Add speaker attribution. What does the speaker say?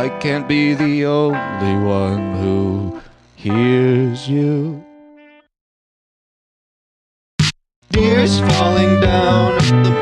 Speaker 1: I can't be the only one who hears you. Tears falling down at the